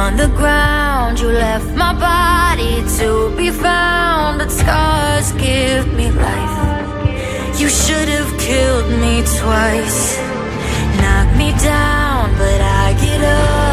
on the ground. You left my body to be found, but scars give me life. You should have killed me twice. Knock me down, but I get up.